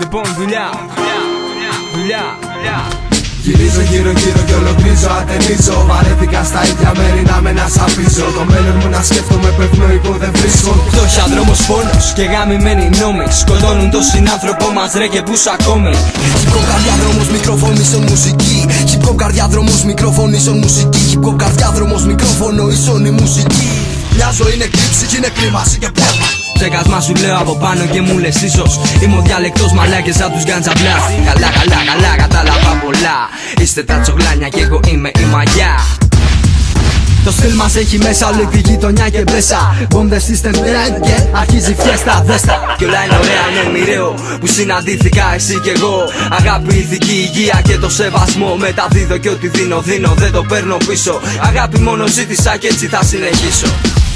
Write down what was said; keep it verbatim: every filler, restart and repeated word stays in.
Λοιπόν, δουλειά, δουλειά, δουλειά. Γυρίζω γύρω γύρω και ολοκλίζω, ατενίζω. Βαρέθηκα στα ίδια μέρη να με να σαπίζω. Το μέλλον μου να σκέφτομαι που ευνοϊκό δεν βρίσκω. Φτώχεια, δρόμος, πόνος και γαμημένοι νόμοι σκοτώνουν τον συνάνθρωπό μας ρε και πούς ακόμη. Hip-hop καρδιάδρομος, μικρόφωνο ίσον μουσική. Hip-hop καρδιάδρομος, μικρόφωνο ίσον μουσική. Hip-hop καρδιάδρομος, μικρόφωνο ίσον η μουσική. Μια ζωή είναι κλίψη και είναι κρίμαση και πνεύμα. Ψεκασμά σου λέω από πάνω και μου λες ίσως είμαι ο διαλεκτός μαλάκες σαν τους γκαντζαμπλά. Καλά, καλά, καλά, κατάλαβα πολλά. Είστε τα τσογλάνια και εγώ είμαι η μαγιά. Το στυλ μας έχει μέσα όλη τη γειτονιά και μπέσα. Bomb the system brand και αρχίζει φιέστα, δέστα. Κι όλα είναι ωραία, ναι, μοιραίο που συναντήθηκα εσύ κι εγώ. Αγάπη, ηθική, υγεία και το σεβασμό. Μεταδίδω και ό,τι δίνω, δίνω, δεν το παίρνω πίσω. Αγάπη μόνο ζήτησα και έτσι θα συνεχίσω.